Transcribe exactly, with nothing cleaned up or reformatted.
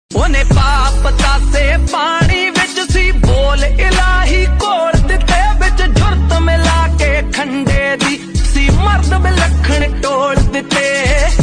ਉਹਨੇ ਪਾਪ ਤਾਸੇ ਪਾਣੀ ਵਿੱਚ ਸੀ ਬੋਲ ਇਲਾਹੀ ਘੋਲ ਦਿੱਤੇ ਵਿੱਚ ਜੁਰਤ ਮਿਲਾ ਕੇ ਖੰਡੇ ਦੀ ਸੀ ਮਰਦ ਵਿਲੱਖਣ ਟੋਲ ਦਿੱਤੇ।